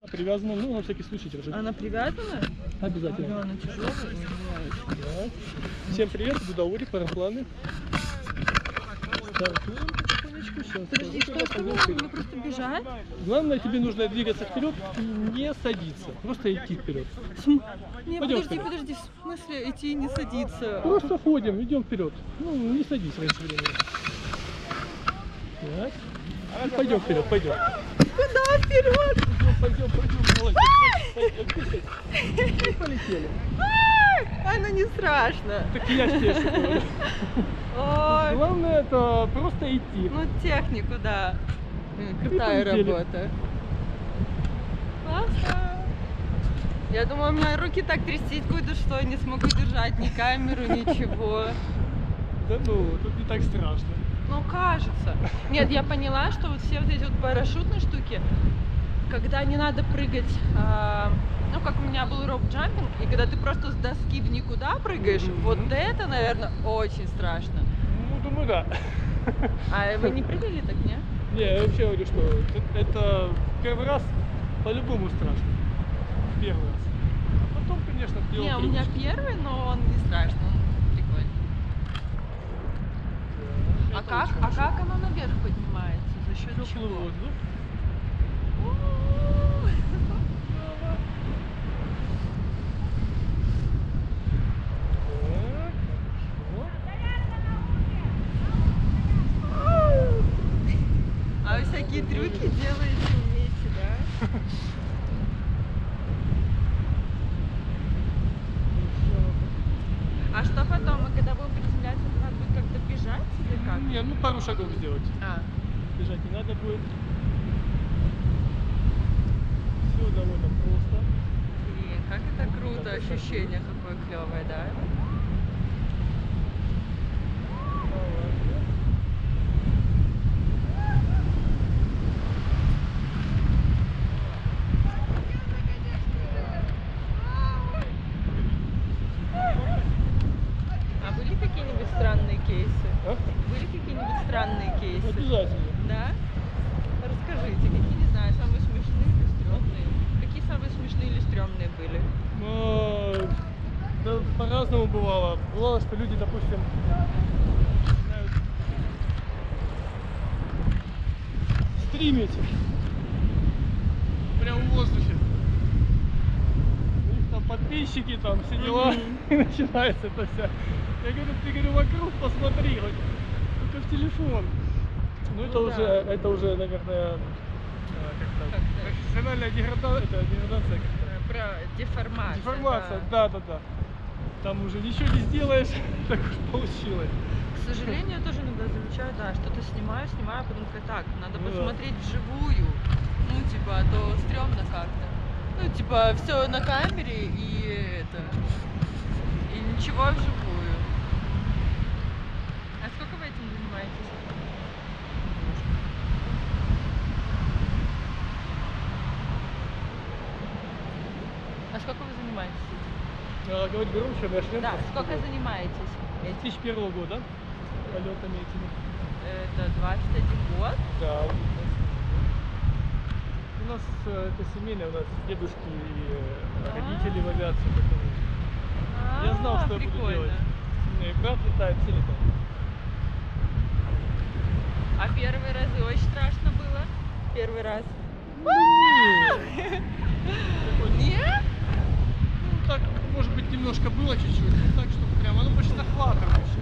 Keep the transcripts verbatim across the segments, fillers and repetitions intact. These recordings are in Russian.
Привязана, ну, на всякий случай держи. Она привязана? Обязательно. Она тяжелая. Да. Всем привет, это Даури, парапланы. Стартуем потихонечку, сейчас. Подожди, что с тобой? Мне просто бежать? Главное, тебе нужно двигаться вперед и не садиться, просто идти вперед. Не, Пойдем подожди, вперед. подожди, в смысле идти и не садиться? Просто ходим, идем вперед. Ну, не садись раньше времени. Так. И пойдем вперед, пойдем. Куда вперед? Пойдем, пойдем, молодец. И полетели. Она не страшно. Так я ж тебе что говорю. Ой, Главное это просто идти. ну технику, да. Крутая полетели. работа. Классно. Я думаю, у меня руки так трястись будут, что я не смогу держать ни камеру, ничего. Да ну, тут не так страшно. Ну, кажется. Нет, я поняла, что вот все вот эти вот парашютные штуки, когда не надо прыгать, а, ну, как у меня был роп-джампинг, и когда ты просто с доски в никуда прыгаешь, Mm-hmm. вот это, наверное, очень страшно. Ну, думаю, да. А вы не прыгали так, не? Не, я вообще говорю, что это первый раз по-любому страшно. Первый раз. А потом, конечно, дело Не, у меня привычки. первый, но он не страшно, он прикольный. А Это как, очень а хорошо. как оно наверх поднимается? За счет Теплый чего? воздух. Так, хорошо. А вы всякие трюки делаете, умеете, да? А что потом? Мы когда будем приземляться, то надо будет как-то бежать или как? Не, ну пару шагов сделать. А, Бежать не надо будет. Все довольно просто. блин, как это круто, ощущение какое клевое, да? А были какие-нибудь странные кейсы? А? Были какие-нибудь странные кейсы? Обязательно. Да? Расскажите, какие, не знаю, самые смешные или стрёмные? Какие самые смешные или стрёмные были? Но, да, по-разному бывало. Бывало, что люди, допустим, начинают стримить прям в воздухе. У них там подписчики, там все дела, и начинается это все. Я говорю, ты говорю, вокруг посмотри, хоть только в телефон. Ну это Ну уже, да. это уже, наверное, а, как-то Как-то. профессиональная деградация, это деградация как-то. Про деформацию. Деформация, да, да, да. Там уже ничего не сделаешь, так уж получилось. К сожалению, я тоже иногда замечаю, да, что-то снимаю, снимаю, а потом такая, так, надо Ну да. посмотреть вживую. Ну, типа, а то стрёмно как-то. Ну, типа, все на камере и это. И ничего вживую. А сколько вы этим занимаетесь? А сколько вы занимаетесь? А, говорить громче, начнем. Да, сколько занимаетесь С этим? две тысячи первого года полетами этими. Это двадцать один год. Да. У нас э, это семейное, у нас дедушки и э, родители в авиации. поэтому Я знал, А, что я буду прикольно. делать. У меня и брат летает, все летают. А первые разы очень страшно было? Первый раз. Нет? Ну так, может быть, немножко было чуть-чуть, не так, чтобы прям, оно почти захватывающее.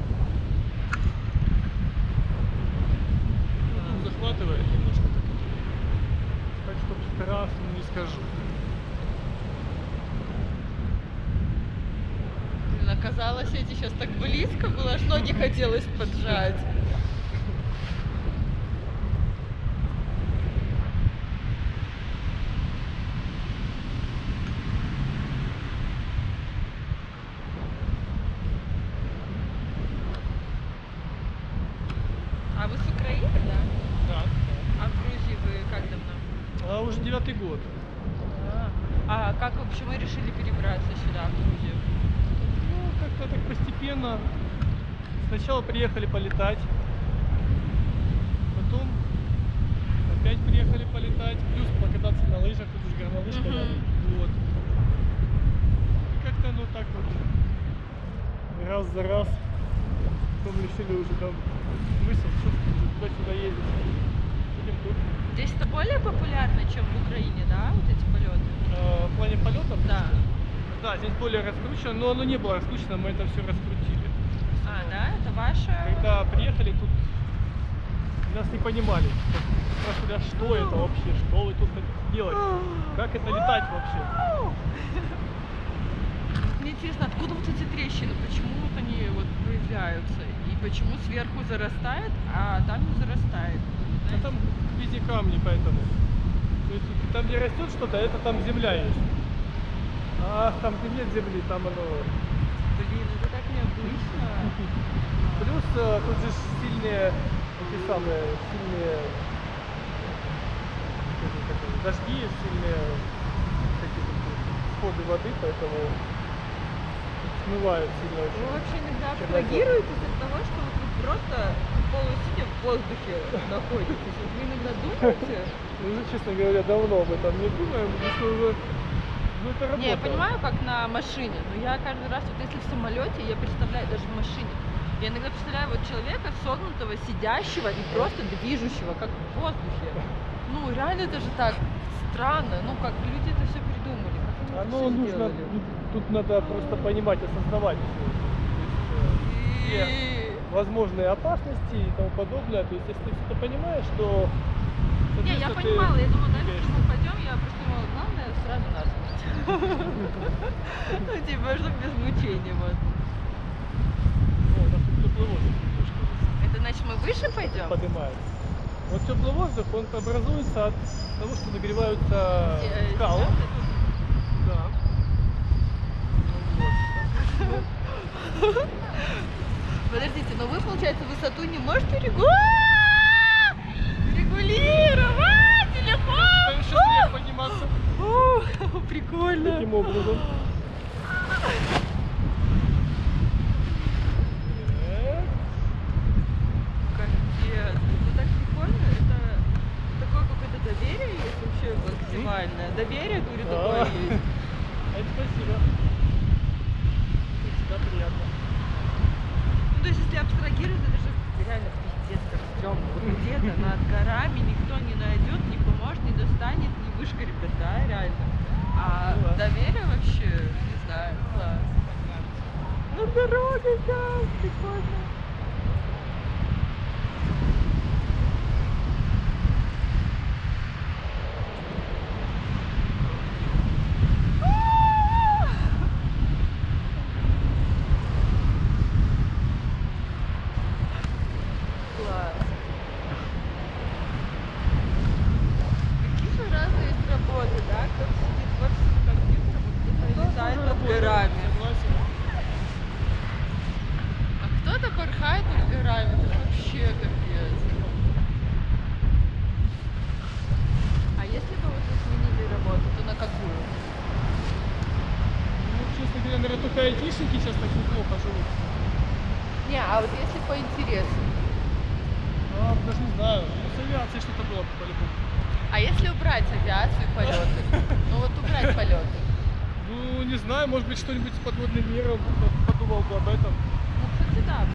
Ну, захватывает немножко так. Так, чтобы страшно не скажу. Блин, оказалось, эти сейчас так близко было, что не хотелось поджать. А вы с Украины, да? Да. А в Грузии вы как давно? А уже девятый год. А, а как вы, почему решили перебраться сюда, в Грузию? Ну, как-то так постепенно. Сначала приехали полетать, потом опять приехали полетать, плюс покататься на лыжах, тут же горно- видишь, Мгм. когда? Вот. И как-то оно так вот раз за раз. Потом решили уже там смысл, что уже туда-сюда ездить. Будем тут. Здесь это более популярно, чем в Украине, да, вот эти полеты? А, в плане полетов? Да. Да, здесь более раскручено, но оно не было раскручено, мы это все раскрутили. А, да, это ваше? Когда приехали, тут нас не понимали. Спрашивали, а что это вообще, что вы тут хотите делать? Как это летать вообще? Мне интересно, откуда вот эти трещины, почему вот они вот появляются, и почему сверху зарастает, а там не зарастает? А там везде камни, поэтому. То есть там, где растет что-то, это там земля есть. А там, где нет земли, там оно... Блин, это так необычно. Плюс э, тут же сильные, эти самые, сильные скажем так, дожди, сильные такие сходы воды, поэтому смывают сильно Вы очень. вообще иногда Чернозем. абстрагируетесь от того, что вот вы просто полусидя в воздухе находитесь? Вот вы иногда думаете? Ну, уже, честно говоря, давно об этом не думаем, потому что уже ну, это работа. Не, я понимаю, как на машине, но я каждый раз, вот если в самолете, я представляю, даже в машине, я иногда представляю вот человека согнутого, сидящего и просто движущего, как в воздухе. Ну, реально это же так странно, ну, как люди это все придумали, как они А это ну, всё нужно, сделали? тут, тут надо просто понимать, осознавать все. все И- возможные опасности и тому подобное. То есть, если ты все это понимаешь, то... Не, я соответственно, ты понимала, я думала, дальше теряешь. мы пойдем, я просто думала, главное сразу насмерть. Ну, типа, чтобы без мучений, вот. О, у нас тут теплый воздух немножко Это значит, мы выше пойдем? поднимается. Вот теплый воздух, он образуется от того, что нагреваются Э, скалы. сейчас Да. Ну вот. Подождите, но вы, получается, высоту не можете регу- регулировать телефон? Там еще вверх подниматься. Ух, прикольно. Таким образом. Э, Капец, это так прикольно, это такое какое-то доверие есть вообще максимальное. Доверие, говорю, Да. такое есть. Это спасибо. Это всегда приятно. Ну, то есть, если абстрагировать, это же реально пиздец, как стрёмно. Вот где-то над горами никто не найдет, не поможет, не достанет, не вышкребет, да, реально. А Ну да. доверие вообще, не знаю, класс. На дороге, да, прикольно. Класс. Какие же разные есть работы, да? Кто-то сидит в офисе за компьютером, а кто-то летает над горами. Согласен. А кто-то порхает над горами, это ж вообще капец. А если бы вот вы сменили работу, то на какую? Ну, честно говоря, наверное, только айтишники сейчас так неплохо живут. Не, а вот если по интересу? А, даже не знаю. Ну, с авиацией что-то было бы по-любому. А если убрать авиацию и полеты? Ну вот убрать полеты. Ну, не знаю, может быть, что-нибудь с подводным миром. Подумал бы об этом. Ну, кстати, да.